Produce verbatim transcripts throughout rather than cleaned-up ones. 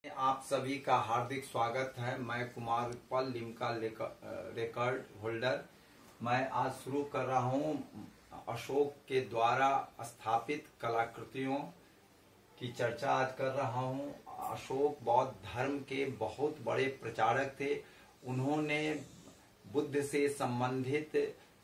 आप सभी का हार्दिक स्वागत है। मैं कुमार पल लिम्का रिकॉर्ड होल्डर। मैं आज शुरू कर रहा हूं अशोक के द्वारा स्थापित कलाकृतियों की चर्चा आज कर रहा हूं। अशोक बौद्ध धर्म के बहुत बड़े प्रचारक थे। उन्होंने बुद्ध से संबंधित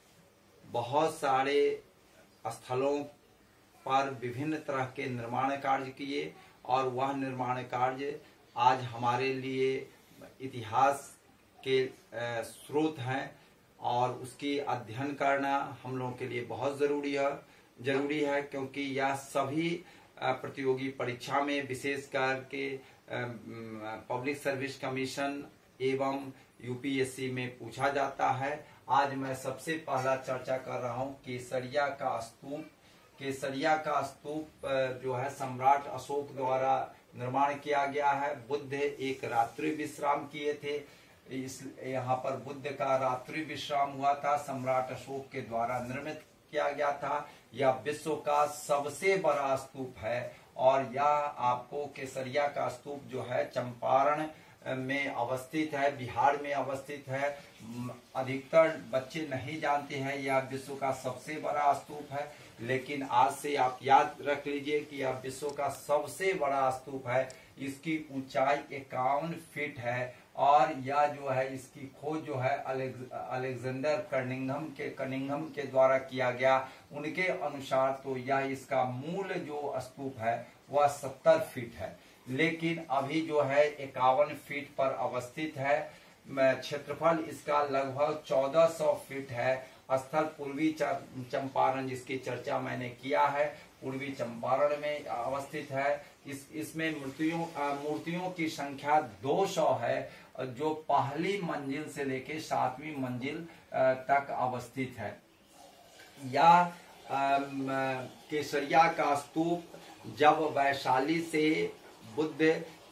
बहुत सारे स्थलों पर विभिन्न तरह के निर्माण कार्य किए और वह निर्माण कार्य आज हमारे लिए इतिहास के स्रोत हैं और उसकी अध्ययन करना हम लोगों के लिए बहुत जरूरी है जरूरी है क्योंकि यह सभी प्रतियोगी परीक्षा में विशेष करके पब्लिक सर्विस कमीशन एवं यूपीएससी में पूछा जाता है। आज मैं सबसे पहला चर्चा कर रहा हूं केसरिया का स्तूप। केसरिया का स्तूप जो है सम्राट अशोक द्वारा निर्माण किया गया है। बुद्ध एक रात्रि विश्राम किए थे। इस यहाँ पर बुद्ध का रात्रि विश्राम हुआ था। सम्राट अशोक के द्वारा निर्मित किया गया था। यह विश्व का सबसे बड़ा स्तूप है और यह आपको केसरिया का स्तूप जो है चंपारण में अवस्थित है, बिहार में अवस्थित है। अधिकतर बच्चे नहीं जानते हैं यह विश्व का सबसे बड़ा स्तूप है, लेकिन आज से आप याद रख लीजिए कि यह विश्व का सबसे बड़ा स्तूप है। इसकी ऊंचाई इक्यावन फीट है और यह जो है इसकी खोज जो है अलेक्जेंडर कनिंघम के कनिंघम के द्वारा किया गया। उनके अनुसार तो यह इसका मूल जो स्तूप है वह सत्तर फीट है, लेकिन अभी जो है इक्यावन फीट पर अवस्थित है। क्षेत्रफल इसका लगभग चौदह सौ फीट है। स्थल पूर्वी चंपारण जिसकी चर्चा मैंने किया है, पूर्वी चंपारण में अवस्थित है। इस इसमें मूर्तियों मूर्तियों की संख्या दो सौ है जो पहली मंजिल से लेकर सातवीं मंजिल तक अवस्थित है। यह केसरिया का स्तूप जब वैशाली से बुद्ध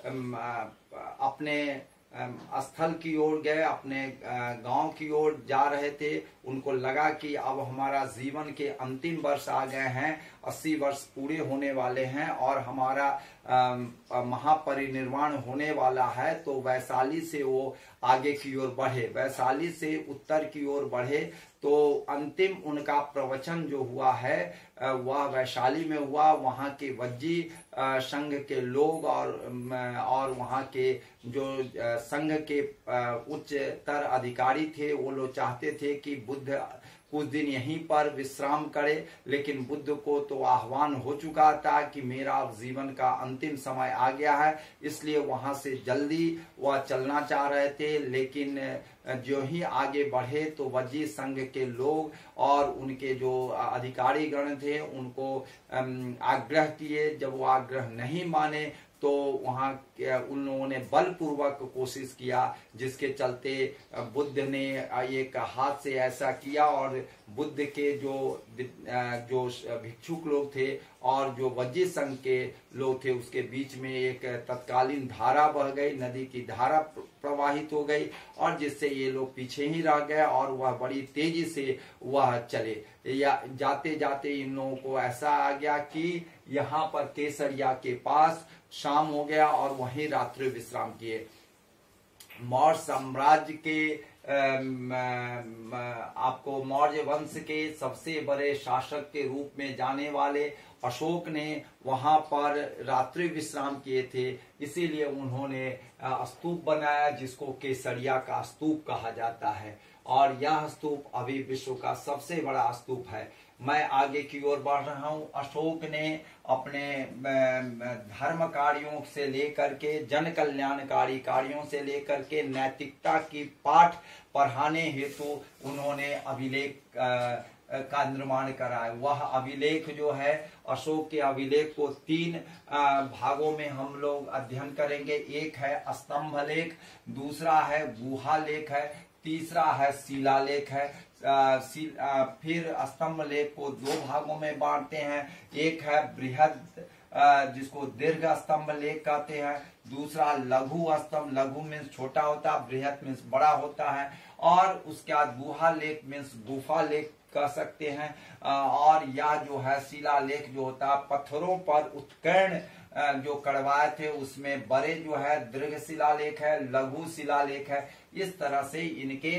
अपने स्थल की ओर गए, अपने गांव की ओर जा रहे थे, उनको लगा कि अब हमारा जीवन के अंतिम वर्ष आ गए हैं, अस्सी वर्ष पूरे होने वाले हैं और हमारा महापरिनिर्वाण होने वाला है। तो वैशाली से वो आगे की ओर बढ़े, वैशाली से उत्तर की ओर बढ़े। तो अंतिम उनका प्रवचन जो हुआ है वह वैशाली में हुआ। वहाँ के वज्जी संघ के लोग और और वहाँ के जो संघ के उच्चतर अधिकारी थे वो लोग चाहते थे कि बुद्ध कुछ दिन यहीं पर विश्राम करे, लेकिन बुद्ध को तो आह्वान हो चुका था कि मेरा अब जीवन का अंतिम समय आ गया है, इसलिए वहां से जल्दी वह चलना चाह रहे थे। लेकिन जो ही आगे बढ़े तो वज्जी संघ के लोग और उनके जो अधिकारी गण थे उनको आग्रह किए। जब वो आग्रह नहीं माने तो वहां उन लोगों ने बलपूर्वक कोशिश किया, जिसके चलते बुद्ध ने एक हाथ से ऐसा किया और बुद्ध के जो जो भिक्षुक लोग थे और जो वज्जी संघ के लोग थे उसके बीच में एक तत्कालीन धारा बह गई, नदी की धारा प्रवाहित हो गई और जिससे ये लोग पीछे ही रह गए और वह बड़ी तेजी से वह चले। या जाते जाते इन लोगों को ऐसा आ गया कि यहाँ पर केसरिया के पास शाम हो गया और वहीं रात्रि विश्राम किए। मौर्य साम्राज्य के आपको मौर्य वंश के सबसे बड़े शासक के रूप में जाने वाले अशोक ने वहां पर रात्रि विश्राम किए थे, इसीलिए उन्होंने स्तूप बनाया जिसको केसरिया का स्तूप कहा जाता है और यह स्तूप अभी विश्व का सबसे बड़ा स्तूप है। मैं आगे की ओर बढ़ रहा हूं। अशोक ने अपने धर्म कार्यों से लेकर के जन कल्याणकारी कार्यों से लेकर के नैतिकता की पाठ पढ़ाने हेतु उन्होंने अभिलेख का निर्माण कराया। वह अभिलेख जो है अशोक के अभिलेख को तीन भागों में हम लोग अध्ययन करेंगे। एक है स्तंभ लेख, दूसरा है गुहा लेख है, तीसरा है शिलालेख है। आ, सी, आ, फिर स्तंभ लेख को दो भागों में बांटते हैं। एक है बृहद जिसको दीर्घ स्तंभ लेख कहते हैं, दूसरा लघु स्तंभ, लघु मीन्स छोटा होता है, बृहद मीन्स बड़ा होता है, और उसके बाद गुहा लेख मीन्स गुफा लेख कह सकते हैं। और यह जो है शिलालेख जो होता है पत्थरों पर उत्कीर्ण जो कड़वाए थे उसमें बड़े जो है दीर्घ शिलालेख है, लघु शिलालेख है। इस तरह से इनके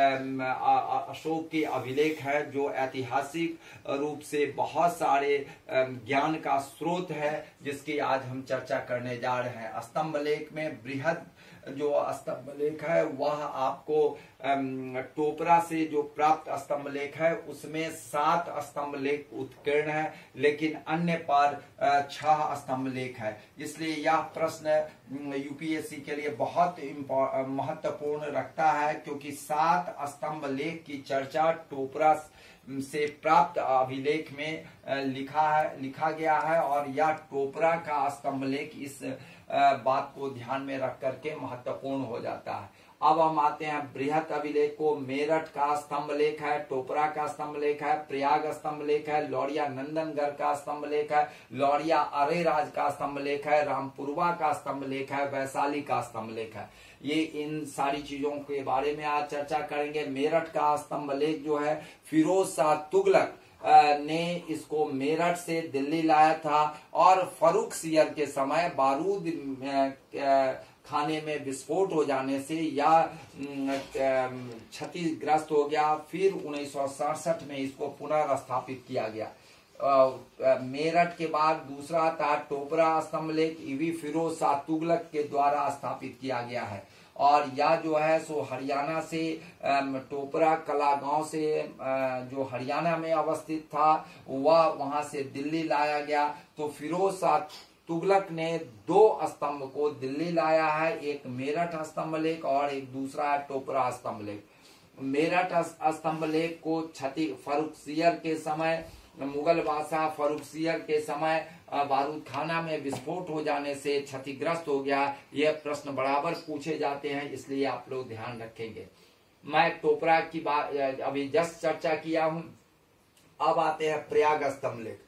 अशोक के अभिलेख है जो ऐतिहासिक रूप से बहुत सारे ज्ञान का स्रोत है, जिसकी आज हम चर्चा करने जा रहे हैं। स्तंभ लेख में बृहद जो स्तंभ लेख है वह आपको टोपरा से जो प्राप्त स्तंभ लेख है उसमें सात स्तंभ लेख उत्कीर्ण है, लेकिन अन्य पर छह स्तंभ लेख है। इसलिए यह प्रश्न यूपीएससी के लिए बहुत महत्वपूर्ण रखता है, क्योंकि सात स्तंभ लेख की चर्चा टोपरा से प्राप्त अभिलेख में लिखा है लिखा गया है, और यह टोपरा का स्तंभ लेख इस बात को ध्यान में रख करके महत्वपूर्ण हो जाता है। अब हम आते हैं बृहत अभिलेख को। मेरठ का स्तंभ लेख है, टोपरा का स्तंभ लेख है, प्रयाग स्तंभ लेख है, लौड़िया नंदनगढ़ का स्तंभ लेख है, लौड़िया अरेराज का स्तंभ लेख है, रामपुरवा का स्तंभ लेख है, वैशाली का स्तंभ लेख है। ये इन सारी चीजों के बारे में आज चर्चा करेंगे। मेरठ का स्तंभ लेख जो है फिरोज शाह तुगलक ने इसको मेरठ से दिल्ली लाया था, और फर्रुख सियर के समय बारूद खाने में विस्फोट हो जाने से या क्षतिग्रस्त हो गया। फिर उन्नीस सौ सड़सठ में इसको पुनर्स्थापित किया गया। मेरठ के बाद दूसरा था टोपरा स्तंभ लेख, ईवी फिरोज शाह तुगलक के द्वारा स्थापित किया गया है, और यह जो है सो हरियाणा से टोपरा कला गांव से जो हरियाणा में अवस्थित था वह वहां से दिल्ली लाया गया। तो फिरोज शाह तुगलक ने दो स्तंभ को दिल्ली लाया है, एक मेरठ स्तंभ लेख और एक दूसरा टोपरा स्तंभ लेख। मेरठ स्तंभ लेख को क्षति फर्रुख सियर के समय, मुगल बादशाह फर्रुख सियर के समय बारूद खाना में विस्फोट हो जाने से क्षतिग्रस्त हो गया। यह प्रश्न बराबर पूछे जाते हैं, इसलिए आप लोग ध्यान रखेंगे। मैं टोपरा की बात अभी जस्ट चर्चा किया हूं। अब आते हैं प्रयाग स्तंभ लेख।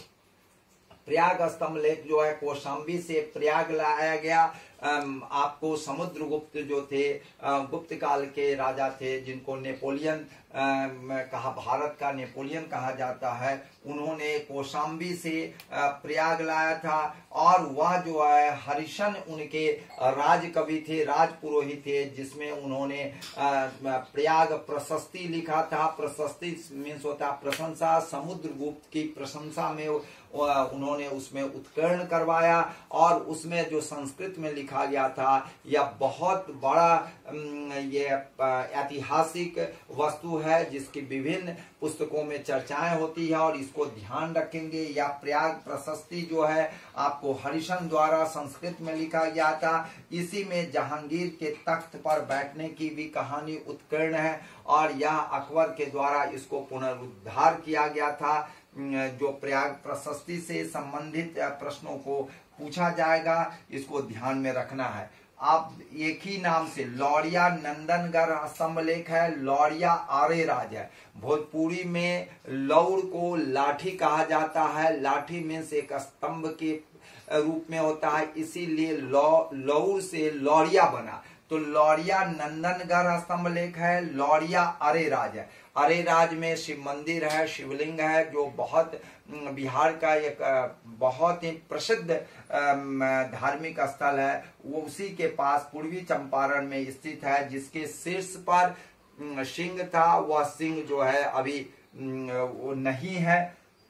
प्रयाग स्तंभ लेख जो है कौशाम्बी से प्रयाग लाया गया। आपको समुद्रगुप्त जो थे, गुप्त काल के राजा थे, जिनको नेपोलियन कहा, भारत का नेपोलियन कहा जाता है, उन्होंने कौशाम्बी से प्रयाग लाया था, और वह जो है हरिशन उनके राज कवि थे, राज पुरोहित थे, जिसमें उन्होंने प्रयाग प्रशस्ति लिखा था। प्रशस्ति मीन्स होता प्रशंसा, समुद्रगुप्त की प्रशंसा में उन्होंने उसमें उत्कीर्ण करवाया, और उसमें जो संस्कृत में लिखा गया था यह बहुत बड़ा ये ऐतिहासिक वस्तु है, जिसकी विभिन्न पुस्तकों में चर्चाएं होती है, और इसको ध्यान रखेंगे। यह प्रयाग प्रशस्ति जो है आपको हरिशन द्वारा संस्कृत में लिखा गया था। इसी में जहांगीर के तख्त पर बैठने की भी कहानी उत्कीर्ण है, और यह अकबर के द्वारा इसको पुनरुद्धार किया गया था। जो प्रयाग प्रशस्ति से संबंधित प्रश्नों को पूछा जाएगा, इसको ध्यान में रखना है। आप एक ही नाम से लौड़िया नंदनगढ़ स्तंभ लेख है, लौड़िया आरेराज है। भोजपुरी में लौड़ को लाठी कहा जाता है, लाठी में से एक स्तंभ के रूप में होता है, इसीलिए लौ लौड़ से लौड़िया बना। तो लौड़िया नंदनगढ़ स्तंभ लेख है, लौड़िया अरेराज है। अरेराज में शिव मंदिर है, शिवलिंग है, जो बहुत बिहार का एक बहुत ही प्रसिद्ध धार्मिक स्थल है। वो उसी के पास पूर्वी चंपारण में स्थित है, जिसके शीर्ष पर सिंह था। वह सिंह जो है अभी वो नहीं है।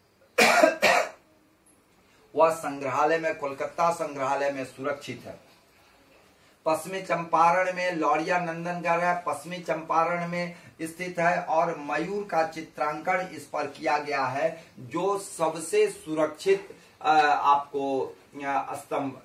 वह संग्रहालय में, कोलकाता संग्रहालय में सुरक्षित है। पश्चिमी चंपारण में लौड़िया नंदनगढ़ है, पश्चिमी चंपारण में स्थित है, और मयूर का चित्रांकन इस पर किया गया है, जो सबसे सुरक्षित आपको स्तंभ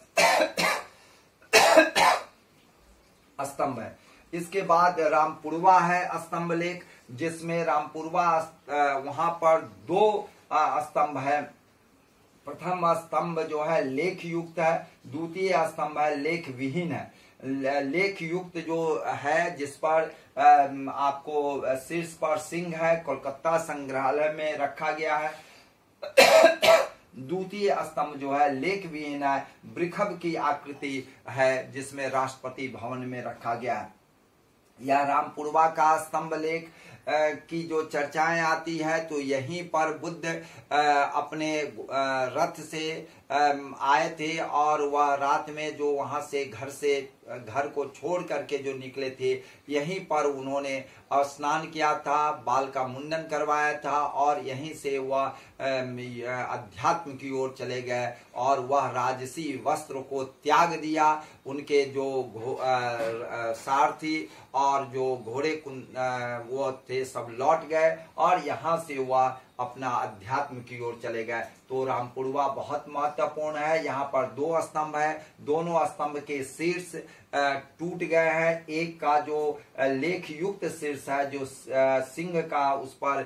स्तंभ है। इसके बाद रामपुरवा है स्तंभ लेख, जिसमें रामपुरवा वहां पर दो स्तंभ है। प्रथम स्तंभ जो है लेख युक्त है, द्वितीय स्तंभ है लेख विहीन है। लेख युक्त जो है, जिस पर आपको शीर्ष पर सिंह है, कोलकाता संग्रहालय में रखा गया है। द्वितीय स्तंभ जो है लेख विहीन है, वृषभ की आकृति है, जिसमें राष्ट्रपति भवन में रखा गया है। यह रामपुरवा का स्तंभ लेख की जो चर्चाएं आती है, तो यहीं पर बुद्ध अपने रथ से आए थे और वह रात में जो वहां से घर से घर को छोड़ करके जो निकले थे, यहीं पर उन्होंने स्नान किया था, बाल का मुंडन करवाया था और यहीं से वह अध्यात्म की ओर चले गए और वह राजसी वस्त्र को त्याग दिया। उनके जो सारथी और जो घोड़े वो थे सब लौट गए और यहाँ से वह अपना अध्यात्म की ओर चले गए। तो रामपुरवा बहुत महत्वपूर्ण है। यहाँ पर दो स्तंभ है, दोनों स्तंभ के शीर्ष टूट गए हैं। एक का जो लेख युक्त शीर्ष है, जो सिंह का उस पर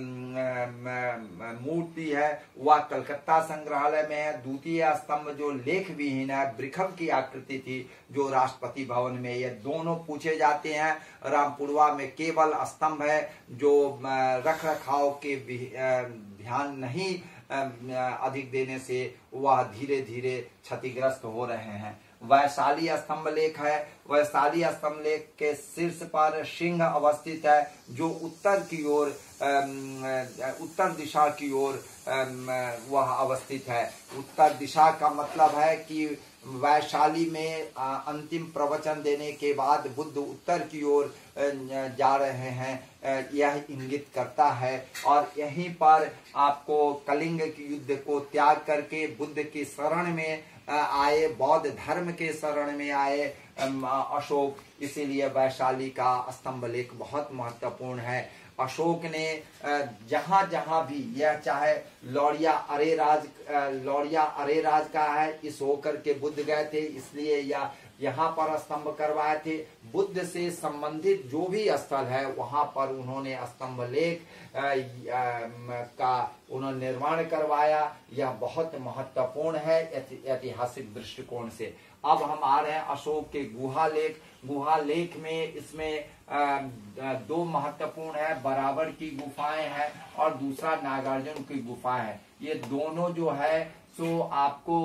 मूर्ति है, वह कलकत्ता संग्रहालय में है। द्वितीय स्तंभ जो लेख विहीन है, वृषभ की आकृति थी, जो राष्ट्रपति भवन में। ये दोनों पूछे जाते हैं। रामपुरवा में केवल स्तंभ है जो रख रखाव के ध्यान नहीं अधिक देने से वह धीरे धीरे क्षतिग्रस्त हो रहे हैं। वैशाली स्तंभ लेख है। वैशाली स्तंभ लेख के शीर्ष पर सिंह अवस्थित है, जो उत्तर की ओर उत्तर दिशा की ओर वह अवस्थित है। उत्तर दिशा का मतलब है कि वैशाली में अंतिम प्रवचन देने के बाद बुद्ध उत्तर की ओर जा रहे हैं, यह इंगित करता है। और यहीं पर आपको कलिंग के युद्ध को त्याग करके बुद्ध की शरण में आए, बौद्ध धर्म के शरण में आए अशोक, इसीलिए वैशाली का स्तंभ लेख बहुत महत्वपूर्ण है। अशोक ने जहां जहां भी, यह चाहे लौरिया अरेराज लौरिया अरेराज का है, इस होकर के बुद्ध गए थे, इसलिए यह यहाँ पर स्तंभ करवाए थे। बुद्ध से संबंधित जो भी स्थल है वहां पर उन्होंने स्तंभ लेख का उन्होंने निर्माण करवाया। यह बहुत महत्वपूर्ण है ऐतिहासिक दृष्टिकोण से। अब हम आ रहे हैं अशोक के गुहा लेख। गुहा लेख में इसमें दो महत्वपूर्ण है, बराबर की गुफाएं हैं और दूसरा नागार्जुन की गुफा है। ये दोनों जो है सो आपको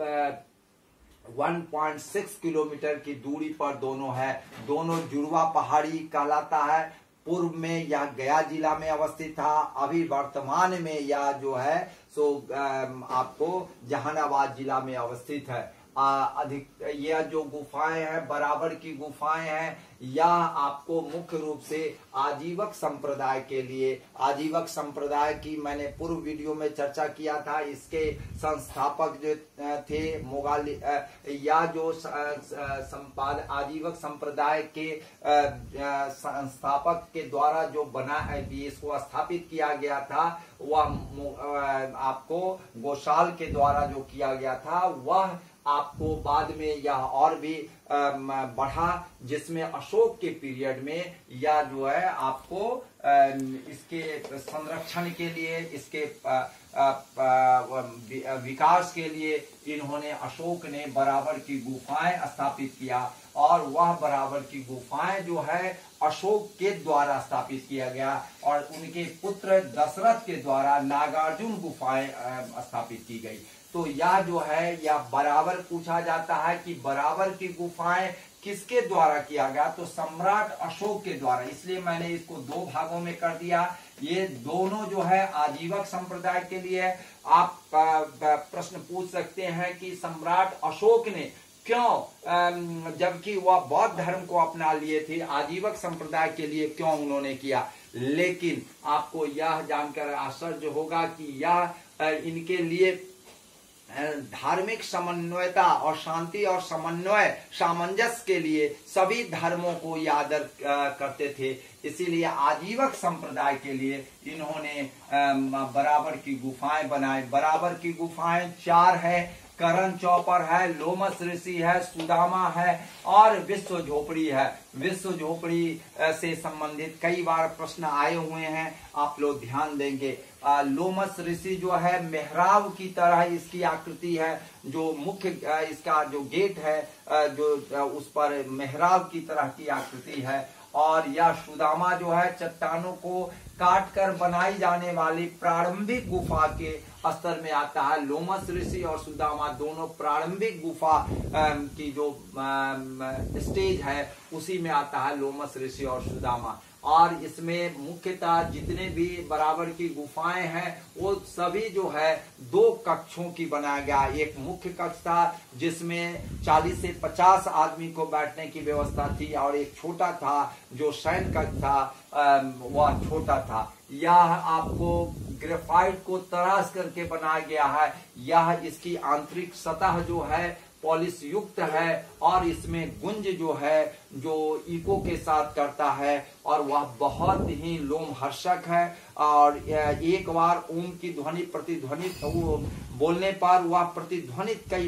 एक पॉइंट छह किलोमीटर की दूरी पर दोनों है। दोनों जुड़वा पहाड़ी कहलाता है। पूर्व में यह गया जिला में अवस्थित था, अभी वर्तमान में यह जो है सो आपको जहानाबाद जिला में अवस्थित है। अधिक यह जो गुफाएं हैं, बराबर की गुफाएं हैं, यह आपको मुख्य रूप से आजीवक संप्रदाय के लिए, आजीवक संप्रदाय की मैंने पूर्व वीडियो में चर्चा किया था। इसके संस्थापक जो थे मोगाली, या जो संपाद आजीवक संप्रदाय के संस्थापक के द्वारा जो बना इसको स्थापित किया गया था, वह आपको गोशाल के द्वारा जो किया गया था, वह आपको बाद में यह और भी बढ़ा, जिसमें अशोक के पीरियड में यह जो है आपको इसके संरक्षण के लिए, इसके विकास के लिए इन्होंने, अशोक ने बराबर की गुफाएं स्थापित किया। और वह बराबर की गुफाएं जो है अशोक के द्वारा स्थापित किया गया और उनके पुत्र दशरथ के द्वारा नागार्जुन गुफाएं स्थापित की गई। तो यह जो है यह बराबर पूछा जाता है कि बराबर की गुफाएं किसके द्वारा किया गया, तो सम्राट अशोक के द्वारा। इसलिए मैंने इसको दो भागों में कर दिया। ये दोनों जो है आजीवक संप्रदाय के लिए। आप प्रश्न पूछ सकते हैं कि सम्राट अशोक ने क्यों, जबकि वह बौद्ध धर्म को अपना लिए थे, आजीवक संप्रदाय के लिए क्यों उन्होंने किया। लेकिन आपको यह जानकर आश्चर्य होगा कि यह इनके लिए धार्मिक समन्वयता और शांति और समन्वय सामंजस्य के लिए सभी धर्मों को आदर करते थे। इसीलिए आजीवक संप्रदाय के लिए इन्होंने बराबर की गुफाएं बनाई। बराबर की गुफाएं चार है, करण चौपर है, लोमस ऋषि है, सुदामा है और विश्व झोपड़ी है। विश्व झोपड़ी से संबंधित कई बार प्रश्न आए हुए हैं, आप लोग ध्यान देंगे। आ, लोमस ऋषि जो है मेहराब की तरह इसकी आकृति है, जो मुख्य इसका जो गेट है जो उस पर मेहराब की तरह की आकृति है। और यह सुदामा जो है चट्टानों को काट कर बनाई जाने वाली प्रारंभिक गुफा के स्तर में आता है। लोमस ऋषि और सुदामा दोनों प्रारंभिक गुफा की जो स्टेज है उसी में आता है लोमस ऋषि और सुदामा। और इसमें मुख्यतः जितने भी बराबर की गुफाएं हैं वो सभी जो है दो कक्षों की बनाया गया। एक मुख्य कक्ष था जिसमें चालीस से पचास आदमी को बैठने की व्यवस्था थी और एक छोटा था जो शयन कक्ष था, वह छोटा था। यह आपको ग्रेफाइट को तराश करके बनाया गया है। यह इसकी आंतरिक सतह जो है पॉलिश युक्त है और इसमें गुंज जो है जो इको के साथ करता है और वह बहुत ही लोमहर्षक है। और एक बार ओम की ध्वनि प्रतिध्वनित बोलने पर वह प्रतिध्वनित कई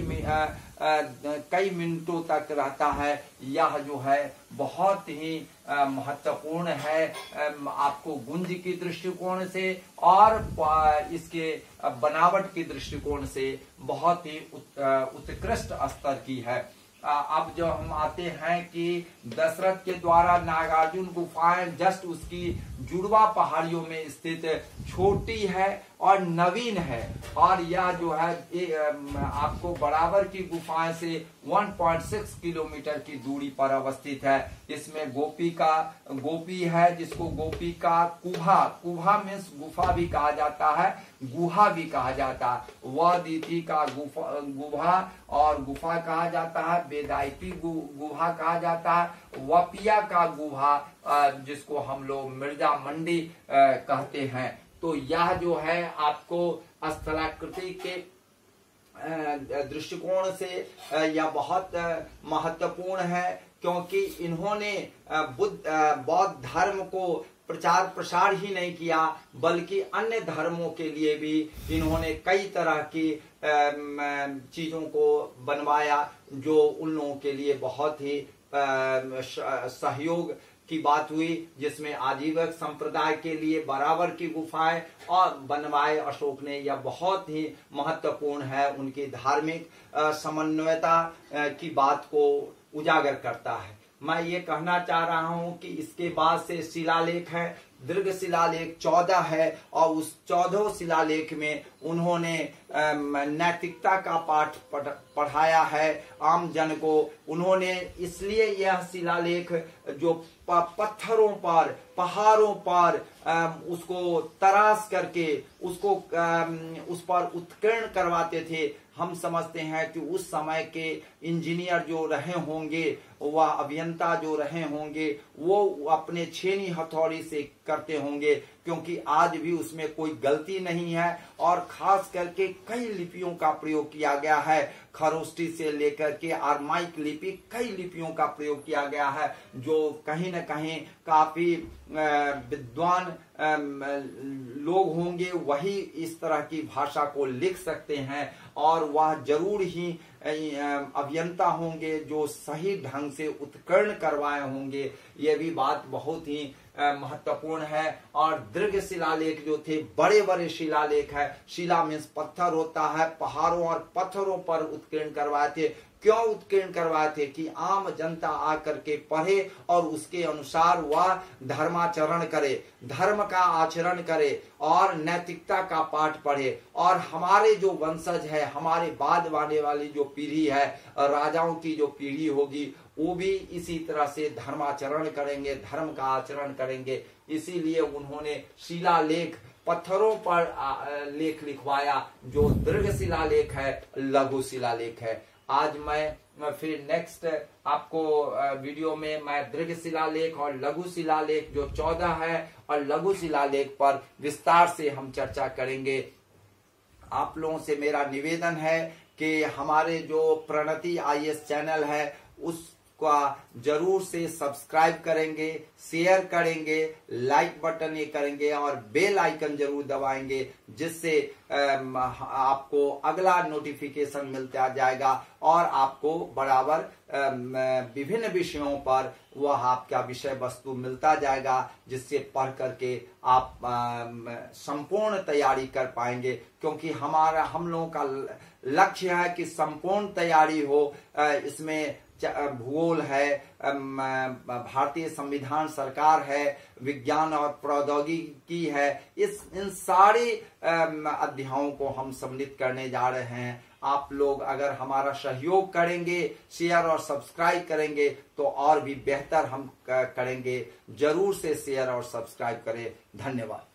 कई मिनटों तक रहता है। यह जो है बहुत ही महत्वपूर्ण है आपको गुंज की दृष्टिकोण से और इसके बनावट के दृष्टिकोण से बहुत ही उत्कृष्ट स्तर की है। अब जो हम आते हैं कि दशरथ के द्वारा नागार्जुन गुफाएं जस्ट उसकी जुड़वा पहाड़ियों में स्थित छोटी है और नवीन है और यह जो है आपको बराबर की गुफाएं से एक पॉइंट छह किलोमीटर की दूरी पर अवस्थित है। इसमें गोपी का गोपी है जिसको गोपी का कुहा कुहा मीन्स गुफा भी कहा जाता है, गुहा भी कहा जाता है। वदीति का गुफा गुहा और गुफा कहा जाता है, वेदायती गुहा कहा जाता है, वपिया का गुहा जिसको हम लोग मिर्जा मंडी कहते हैं। तो यह जो है आपको स्थलाकृति के दृष्टिकोण से यह बहुत महत्वपूर्ण है क्योंकि इन्होंने बुद्ध बौद्ध धर्म को प्रचार प्रसार ही नहीं किया बल्कि अन्य धर्मों के लिए भी इन्होंने कई तरह की चीजों को बनवाया जो उन लोगों के लिए बहुत ही सहयोग की बात हुई, जिसमें आजीवक संप्रदाय के लिए बराबर की गुफाएं और बनवाए अशोक ने। यह बहुत ही महत्वपूर्ण है, उनकी धार्मिक समन्वयता की बात को उजागर करता है। मैं ये कहना चाह रहा हूं कि इसके बाद से शिलालेख है, दीर्घ शिलालेख चौदह है और उस चौदह शिलालेख में उन्होंने नैतिकता का पाठ पढ़ाया है आम जन को। उन्होंने इसलिए यह शिलालेख जो पत्थरों पर पहाड़ों पर उसको तराश करके उसको उस पर उत्कीर्ण करवाते थे। हम समझते हैं कि उस समय के इंजीनियर जो रहे होंगे, वह अभियंता जो रहे होंगे, वो अपने छेनी हथौड़ी से करते होंगे क्योंकि आज भी उसमें कोई गलती नहीं है। और खास करके कई लिपियों का प्रयोग किया गया है, खरोष्टी से लेकर के आरमाइक लिपि, कई लिपियों का प्रयोग किया गया है जो कहीं न कहीं काफी विद्वान लोग होंगे वही इस तरह की भाषा को लिख सकते हैं और वह जरूर ही अभियंता होंगे जो सही ढंग से उत्कीर्ण करवाए होंगे। ये भी बात बहुत ही महत्वपूर्ण है। और दीर्घ शिलालेख जो थे, बड़े बड़े शिलालेख है, शिला मीन्स पत्थर होता है, पहाड़ों और पत्थरों पर उत्कीर्ण करवाए थे। क्यों उत्कीर्ण करवाए थे कि आम जनता आकर के पढ़े और उसके अनुसार वह धर्माचरण करे, धर्म का आचरण करे और नैतिकता का पाठ पढ़े। और हमारे जो वंशज है, हमारे बाद आने वाली जो पीढ़ी है, राजाओं की जो पीढ़ी होगी, वो भी इसी तरह से धर्माचरण करेंगे, धर्म का आचरण करेंगे। इसीलिए उन्होंने शिलालेख पत्थरों पर लेख लिखवाया जो दीर्घ शिलालेख है, लघु शिलालेख है। आज मैं फिर नेक्स्ट आपको वीडियो में मैं दीर्घ शिलालेख और लघु शिलालेख जो चौदह है और लघु शिलालेख पर विस्तार से हम चर्चा करेंगे। आप लोगों से मेरा निवेदन है कि हमारे जो प्रणति आई एस चैनल है उसका जरूर से सब्सक्राइब करेंगे, शेयर करेंगे, लाइक बटन ये करेंगे और बेल आइकन जरूर दबाएंगे, जिससे आपको अगला नोटिफिकेशन मिलता जाएगा और आपको बराबर विभिन्न विषयों पर वह आपका विषय वस्तु मिलता जाएगा, जिससे पढ़ करके आप संपूर्ण तैयारी कर पाएंगे। क्योंकि हमारा हम लोगों का लक्ष्य है कि संपूर्ण तैयारी हो। इसमें भूगोल है, भारतीय संविधान सरकार है, विज्ञान और प्रौद्योगिकी है, इस इन सारे अध्यायों को हम सम्मिलित करने जा रहे हैं। आप लोग अगर हमारा सहयोग करेंगे, शेयर और सब्सक्राइब करेंगे तो और भी बेहतर हम करेंगे। जरूर से शेयर और सब्सक्राइब करें। धन्यवाद।